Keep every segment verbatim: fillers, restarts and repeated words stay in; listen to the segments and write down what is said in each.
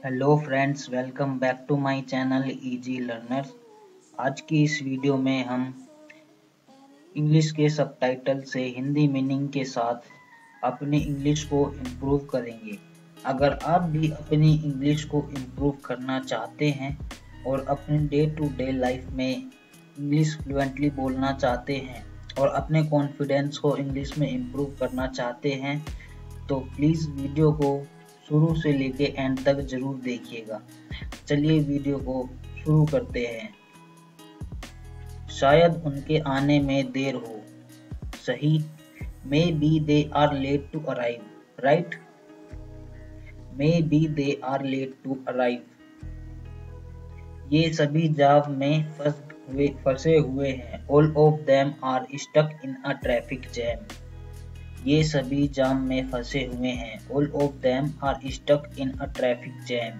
Hello friends, welcome back to my channel easy learners. आज की इस वीडियो में हम इंग्लिश के सबटाइटल से हिंदी मीनिंग के साथ अपनी इंग्लिश को इम्प्रूव करेंगे। अगर आप भी अपनी इंग्लिश को इम्प्रूव करना चाहते हैं और अपने डे टू डे लाइफ में इंग्लिश फ्लुएंटली बोलना चाहते हैं और अपने कॉन्फिडेंस को इंग्लिश में इम्प्रूव करना चाहते हैं तो प्लीज़ वीडियो को शुरू से लेके एंड तक जरूर देखिएगा। चलिए वीडियो को शुरू करते हैं। शायद उनके आने में देर हो। सही। May be they are late to arrive. Right. May be they are late to arrive. ये सभी जाम में फंस हुए फंसे हुए हैं। All of them are stuck in a traffic jam. ये सभी जाम में फंसे हुए हैं। All of them are stuck in a traffic jam.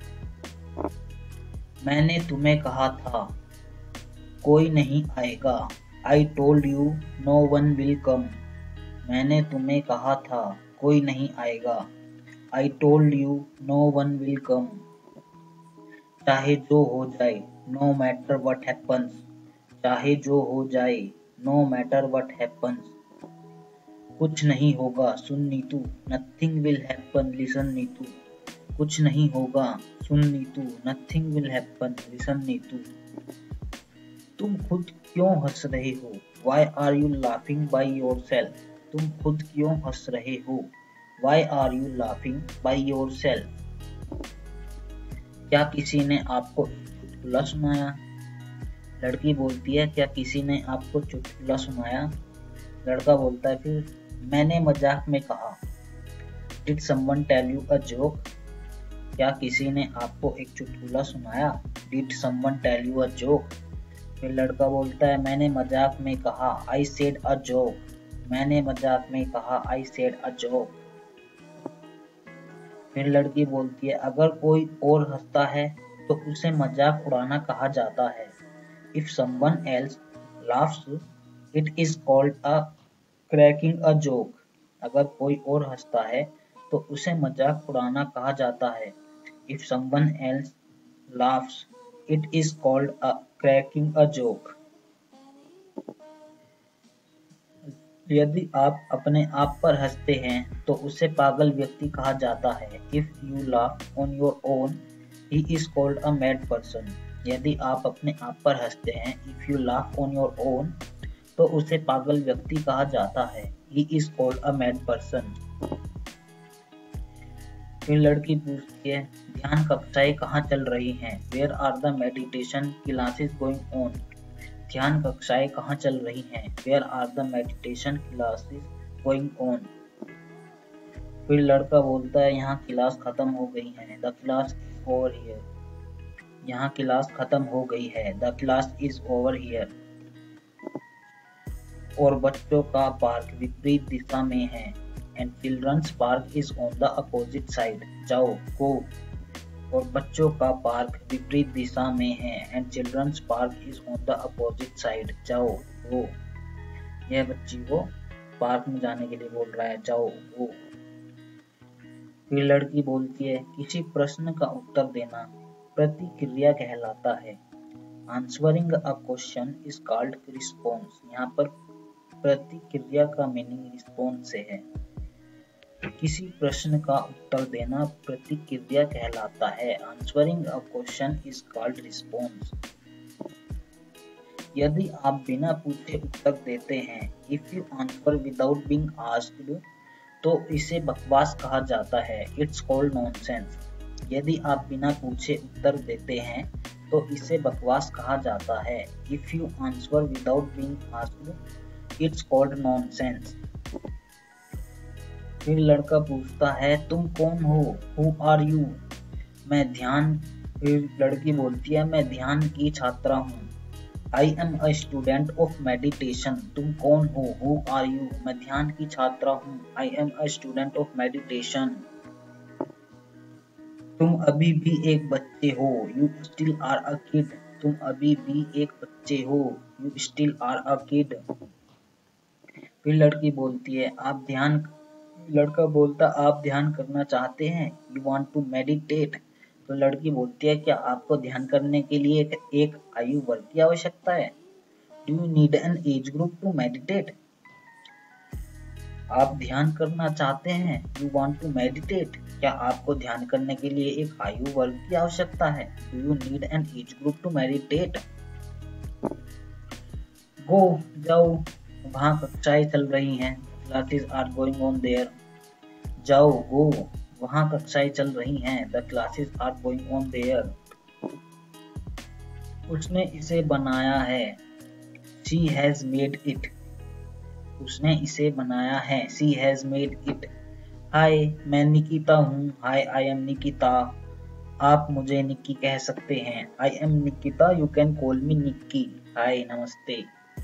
मैंने तुम्हें कहा था कोई नहीं आएगा। I told you no one will come. मैंने तुम्हें कहा था कोई नहीं आएगा। I told you no one will come. चाहे जो हो जाए no matter what happens. चाहे जो हो जाए no matter what happens. कुछ नहीं होगा सुन Neetu. Nothing will happen listen Neetu. कुछ नहीं होगा सुन Neetu. Nothing will happen listen Neetu. तुम खुद क्यों हंस रहे हो? Why are you laughing by yourself? तुम खुद क्यों हंस रहे हो? Why are you laughing by yourself? क्या किसी ने आपको चुटकुला सुनाया? लड़की बोलती है क्या किसी ने आपको चुटकुला सुनाया? लड़का बोलता है फिर मैंने मजाक में कहा। Did someone tell you a joke? क्या किसी ने आपको एक चुटकुला सुनाया? Did someone tell you a joke? फिर लड़का बोलता है मैंने मजाक में कहा I said a joke. मैंने मजाक में कहा I said a joke. फिर लड़की बोलती है अगर कोई और हंसता है तो उसे मजाक उड़ाना कहा जाता है। If someone else laughs, it is called a cracking a joke. अगर कोई और हंसता है तो उसे मजाक उड़ाना कहा जाता है। If someone else laughs, it is called a cracking a joke. यदि आप अपने आप पर हंसते हैं तो उसे पागल व्यक्ति कहा जाता है। If you laugh on your own, he is called a mad person. यदि आप अपने आप पर हंसते हैं If you laugh on your own, तो उसे पागल व्यक्ति कहा जाता है। He is called a mad person. फिर लड़की पूछती है ध्यान कक्षाएं कहाँ चल रही हैं? Where are the meditation classes going on? ध्यान कक्षाएं कहाँ चल रही हैं? Where are the meditation classes going on? फिर लड़का बोलता है यहाँ क्लास खत्म हो गई है। The class is over here. यहाँ क्लास खत्म हो गई है। The class is over here. और बच्चों का पार्क विपरीत दिशा में है। And children's park is on the opposite side. जाओ गो। और बच्चों का पार्क विपरीत दिशा में है। And children's park is on the opposite side. जाओ गो। यह बच्ची को पार्क में जाने के लिए बोल रहा है जाओ गो। फिर लड़की बोलती है किसी प्रश्न का उत्तर देना प्रतिक्रिया कहलाता है। Answering a question is called response. यहाँ पर प्रतिक्रिया का मीनिंग रिस्पॉन्स से है। किसी प्रश्न का उत्तर देना प्रतिक्रिया कहलाता है। Answering a question is called response. यदि आप बिना पूछे उत्तर देते हैं if you answer without being asked, तो इसे बकवास कहा जाता है। It's called nonsense. यदि आप बिना पूछे उत्तर देते हैं तो इसे बकवास कहा जाता है। If you answer without being asked, It's called nonsense. फिर लड़का पूछता है तुम कौन हो? Who are you? मैं ध्यान फिर लड़की बोलती है मैं ध्यान की छात्रा हूँ। I am a student of meditation. तुम कौन हो? Who are you? मैं ध्यान की छात्रा हूँ। I am a student of meditation. तुम अभी भी एक बच्चे हो। You still are a kid. तुम अभी भी एक बच्चे हो। You still are a kid. फिर लड़की बोलती है आप ध्यान लड़का बोलता आप ध्यान करना चाहते हैं? You want to meditate. तो लड़की बोलती है क्या आपको ध्यान करने के लिए एक, एक आयु वर्ग की आवश्यकता है? Do you need an age group to meditate? आप ध्यान करना चाहते हैं? You want to meditate? क्या आपको ध्यान करने के लिए एक आयु वर्ग की आवश्यकता है? Do you need an age group to meditate? Go, जाओ, वहाँ कक्षाएं चल रही हैं। Classes are going on there. जाओ, गो, वहाँ कक्षाएं चल रही हैं। The classes are going on there. उसने इसे बनाया है। She has made it. उसने इसे बनाया है। She has made it. Hi, मैं निकिता हूँ। Hi, I am Nikita. आप मुझे निक्की कह सकते हैं। I am Nikita, you can call me Nikki. Hi, नमस्ते।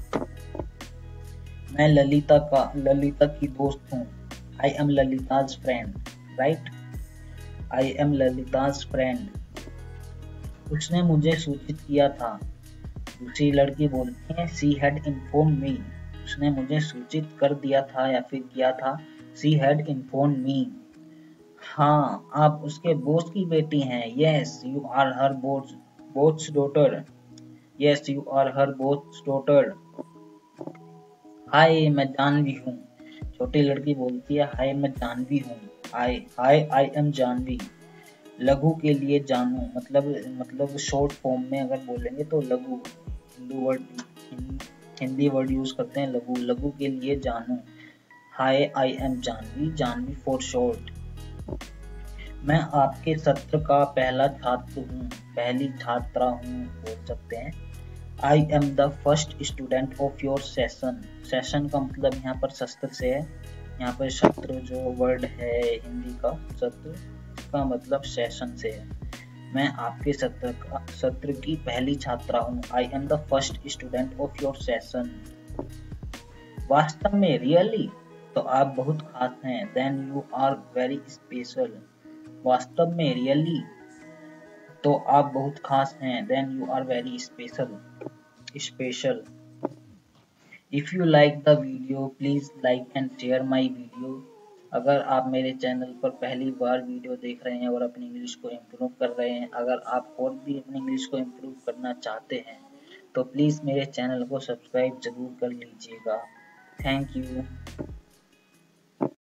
मैं ललिता का ललिता की दोस्त हूँ। I am Lalita's friend. Right, I am Lalita's friend. उसने मुझे सूचित किया था। दूसरी लड़की बोलती है सी हैड इन्फॉर्म मी। उसने मुझे सूचित कर दिया था या फिर किया था। She had inform me. हाँ, आप उसके बॉस की बेटी हैं। Yes, you are her boss boss daughter. Yes, you are her boss daughter. Hi, मैं जानवी हूँ। छोटी लड़की बोलती है हाय, मैं जानवी हूँ। Hi hi I am Janvi. लघु के लिए जानू, मतलब मतलब शॉर्ट फॉर्म में अगर बोलेंगे तो लघु, Hindu word Hindi word use करते हैं लघु। लघु के लिए Janu. Hi, I am Janvi. Janvi for short. मैं आपके सत्र का पहला छात्र हूँ, पहली छात्रा हूँ बोल सकते हैं। I am the first student of your session. Session का मतलब यहाँ पर सत्र से है। यहाँ पर सत्र जो वर्ड है हिंदी का, सत्र का मतलब सेशन से है। मैं आपके सत्र का सत्र की पहली छात्रा हूँ। I am the first student of your session. वास्तव में, रियली, तो आप बहुत खास हैं। Then you are very special. वास्तव में, रियली, तो आप बहुत खास हैं। Then you are very special special. If you like the video please like and share my video. अगर आप मेरे चैनल पर पहली बार वीडियो देख रहे हैं और अपनी इंग्लिश को इम्प्रूव कर रहे हैं, अगर आप और भी अपनी इंग्लिश को इम्प्रूव करना चाहते हैं तो प्लीज मेरे चैनल को सब्सक्राइब जरूर कर लीजिएगा। Thank you.